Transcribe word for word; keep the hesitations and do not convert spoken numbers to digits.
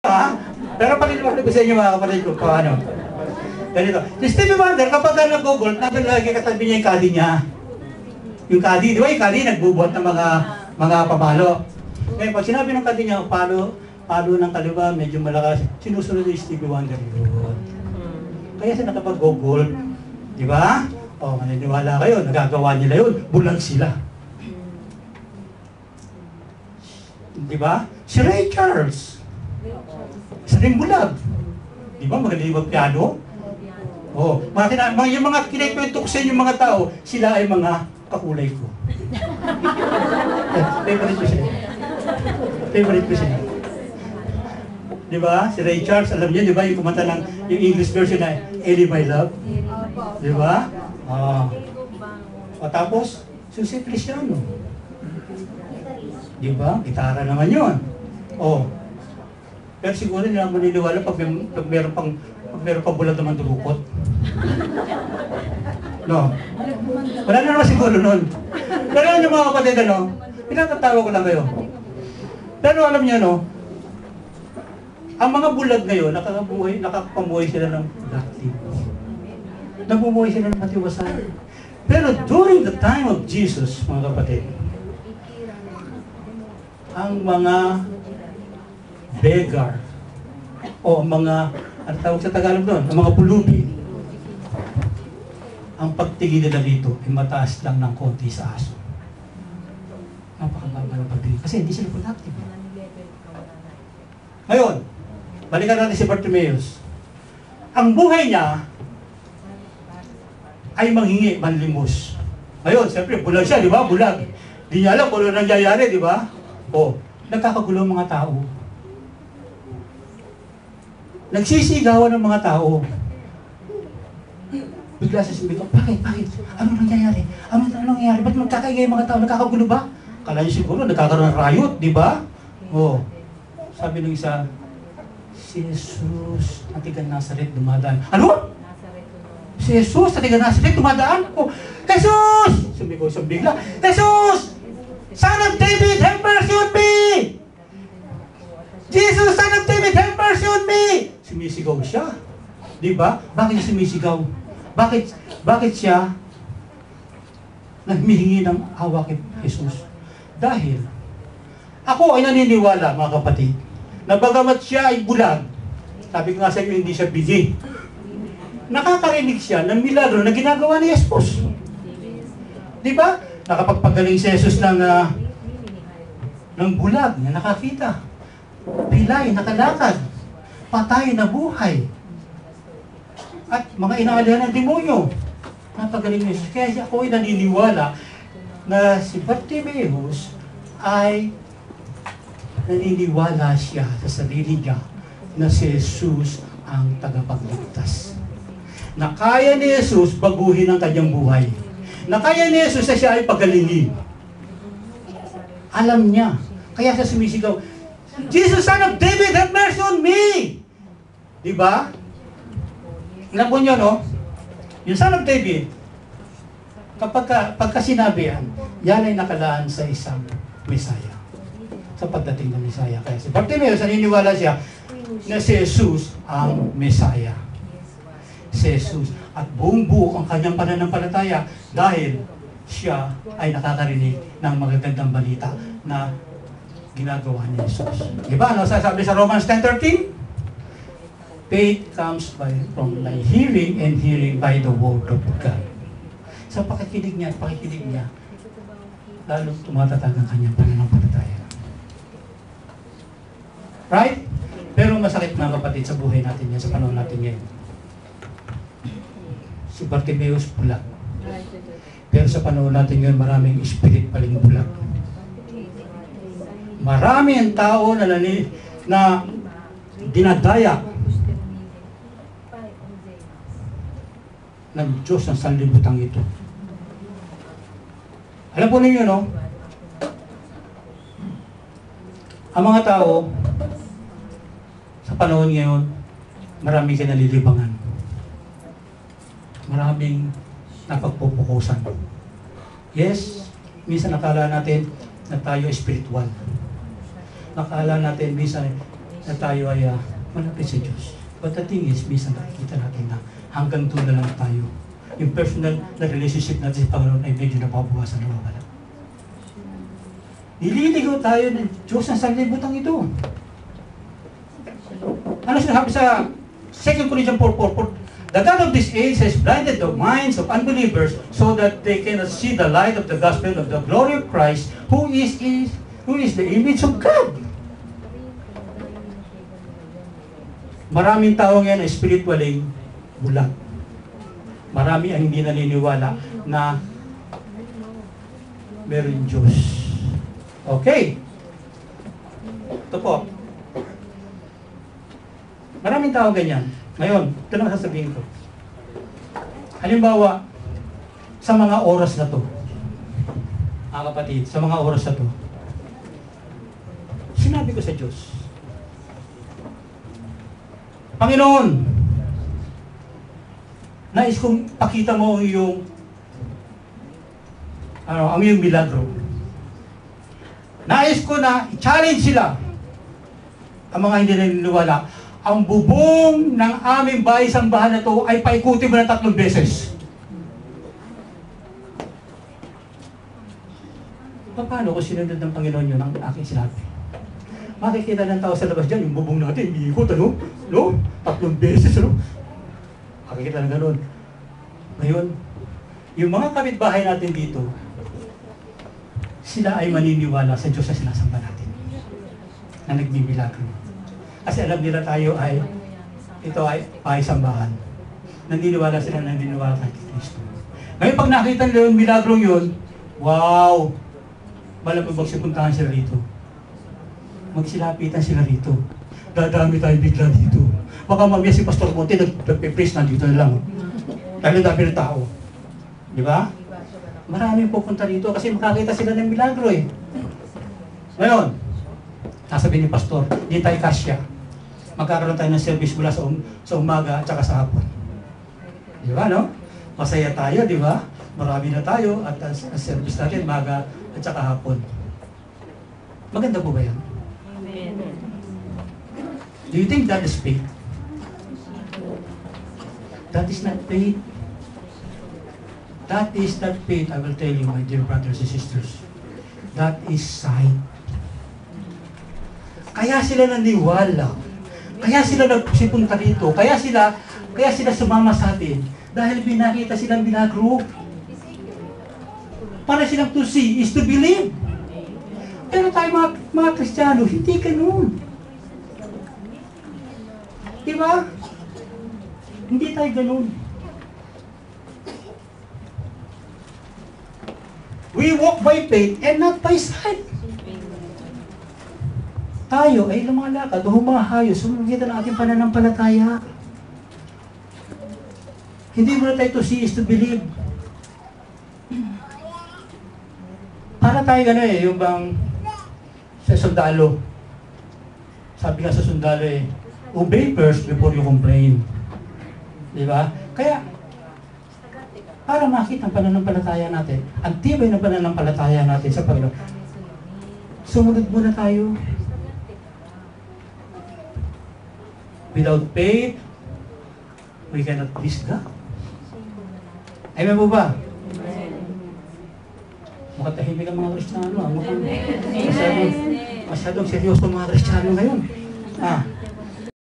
Ha? Pero pakilala ko sa inyo mga kapatid ko, paano? Ganito. Si Stevie Wonder, kapag ka nag-google, nandun lagi katabi niya yung kadi niya. Yung kadi, di ba yung kadi, nagbubuhat ng mga mga pamalo. Ngayon, pag sinabi ng kadi niya, palo, palo ng kaliwa, medyo malakas, sinusunod yung Stevie Wonder yun. Kaya siya nakapag-google, di ba? O, maniniwala kayo, nagagawa nila yun, bulag sila. Di ba? Si Ray Charles, isa rin bulag. Di ba, magaling mag-piano? Oh, mga, mga, yung mga kinikwento ko sa inyo mga tao, sila ay mga kakulay ko. Favorite ko siya. Favorite ko siya. Di ba? Si Ray Charles, alam niyo, di ba, yung kumanta ng yung English version na Ellie My Love? Di ba? Ah. O tapos, Susie Feliciano. Di ba? Gitara naman yun. Oh. Pero siguro hindi naman maniniwala pag, may, pag meron pang pag meron pang bulag naman durukot. No. Wala na naman siguro nun. Pero ano mga kapatid, ano? Pinatatawa ko lang kayo. Pero alam niyo, no? Ang mga bulag ngayon, nakakabuhay, nakakapamuhay sila ng productive. Nabubuhay sila ng matiwasan. Pero during the time of Jesus, mga kapatid, ang mga beggar, o mga, ano tawag sa Tagalog doon, ang mga pulubi, ang pagtingin nila dito ay mataas lang ng konti sa aso. Napakababa ng pagtingin. Kasi hindi sila productive. Ngayon, balikan natin si Bartimaeus. Ang buhay niya ay manghingi, manlimos. Ngayon, siyempre, bulag siya, di ba? Bulag. Di niya alam kung ano nangyayari, di ba? O, nagkakagulo ang mga tao. Nagsisigawan ng mga tao. Bigla sa sabi ko, bakit, bakit? Ano nangyayari? Ano, ano nangyayari? Ba't magkakaingay ang mga tao? Nagkakagulo ba? Kala niyo siguro, nagkakaroon ng riot, di ba? O, sabi ng isa, si Jesus, ang tiga Nazaret, dumadaan. Ano? Si Jesus, ang tiga Nazaret, dumadaan? O, Jesus! Sabi ko, sabi bigla, Jesus! Son of David, have mercy on me! Jesus, Son of David, have mercy on me! Sumisigaw siya. Di ba? Bakit siya sumisigaw? Bakit, bakit siya nagmihingi ng awa kay Jesus? Dahil, ako ay naniniwala, mga kapatid, na bagamat siya ay bulag, sabi ko nga sa inyo, hindi siya bigi. Nakakarinig siya ng milagro na ginagawa ni Jesus. Di ba? Nakapagpagaling si Jesus ng, uh, ng bulag na nakakita. Pilay, nakalakad. Patay na buhay. At mga inaalihan ng demonyo. Napagaling ni Jesus. Kaya ako ay naniniwala na si Bartimaeus ay naniniwala siya sa sarili niya na si Jesus ang tagapagligtas. Na kaya ni Jesus baguhin ang kanyang buhay. Na kaya ni Jesus na siya ay pagalingin. Alam niya. Kaya siya sumisigaw, Jesus, Son of David, have mercy on me! Diba? Alam po nyo, no? Yung Son of David, kapag ka, pagka sinabi yan, yan ay nakalaan sa isang Mesaya. Sa pagdating ng Mesaya. Kaya si Bartimaeus, naniniwala siya na si Jesus ang Mesaya. Si Jesus. At buong buo ang kanyang pananampalataya dahil siya ay nakakarinig ng magagandang balita na ginagawa ni Jesus. Diba? Ano sasabi sa Romans ten thirteen? Faith comes by from by hearing and hearing by the word of God. Sa pakikinig niya at pakikinig niya, lalo tumatatag ang kanyang pananampalataya. Right? Pero masakit mga kapatid sa buhay natin yan, sa panahon natin ngayon. Si Bartimaeus bulag. Pero sa panahon natin ngayon, maraming spirit paling bulag. Marami ang tao na, nani, na dinadaya ng Diyos ng sanlibutan ito. Alam po ninyo, no? Ang mga tao sa panahon ngayon, maraming kinalilibangan. Maraming napagpupukusan. Yes, minsan nakala natin na tayo spiritual. Nakala natin minsan na tayo ay uh, malapit sa Diyos. But the thing is, minsan nakikita natin na hanggang doon na lang tayo. Yung personal na relationship natin sa Panginoon ay medyo nababawasan, nawawala. Nililigaw tayo ng Diyos ng sanglibutan ito. Ano sinasabi sa Second Corinthians four four four? The God of this age has blinded the minds of unbelievers so that they cannot see the light of the gospel of the glory of Christ, who is, is, who is the image of God. Maraming tao ngayon ay spiritually bulag. Marami ang hindi naniniwala na meron Diyos. Okay. Ito po. Maraming tao ganyan. Ngayon, ito na sasabihin ko. Halimbawa, sa mga oras na to, mga kapatid, sa mga oras na to, sinabi ko sa Diyos, Panginoon, nais kong pakita mo ang iyong ano, ang iyong milagro. Nais ko na i-challenge sila, ang mga hindi naniniwala. Ang bubong ng aming bahay-sambahan na to ay paikutin mo na tatlong beses. Paano kung sinunod ng Panginoon yun ang aking sinabi? Makikita ng tao sa labas dyan, yung bubong natin, iikot, ano? No? Tatlong beses, ano? Makikita ng ganun. Ngayon, yung mga kapitbahay natin dito, sila ay maniniwala sa Diyos na sinasamba natin na nagmimilagro. Kasi alam nila tayo ay, ito ay pahisambahan. Naniniwala sila, naniniwala kay Kristo. Ngayon pag nakita nila yung milagrong yun, wow! Malamang magsipuntahan sila rito. Magsilapitan sila rito. Dadami tayo bigla dito. Baka mamaya si Pastor Monte nagpe-praise na dito na lang. Dahil dami ng tao. Di ba? Maraming pupunta dito kasi makakita sila ng milagro eh. Ngayon, sasabihin ni Pastor, di tayo kasya. Magkakaroon tayo ng service mula sa, um, sa umaga at saka sa hapon. Di ba, no? Masaya tayo, di ba? Marami na tayo at ang uh, service natin umaga at saka hapon. Maganda po ba yan? Amen. Do you think that is faith? That is not faith. That is not faith, I will tell you, my dear brothers and sisters. That is sight. Kaya sila naniwala. Kaya sila nagsipunta dito. Kaya sila, kaya sila sumama sa atin. Dahil pinakita silang binagro. Para silang to see is to believe. Pero tayo mga, mga Kristiyano, hindi ganun. Diba? Hindi tayo ganun. We walk by faith and not by sight. Tayo ay lumalakad o humahayo sa magitan ng ating pananampalataya. Hindi mo na tayo to see is to believe. Para tayo gano'n eh, yung bang sa sundalo. Sabi nga sa sundalo eh, obey first before you complain. Di ba? Kaya, para makita ang pananampalataya natin, ang tibay ng pananampalataya natin sa Panginoon, sumunod muna tayo. Without faith, we cannot please God. Amen po ba? Mukhang tahimik ang mga Kristiyano. Mukhang masyadong, masyadong seryoso ang mga Kristiyano ngayon. Ah,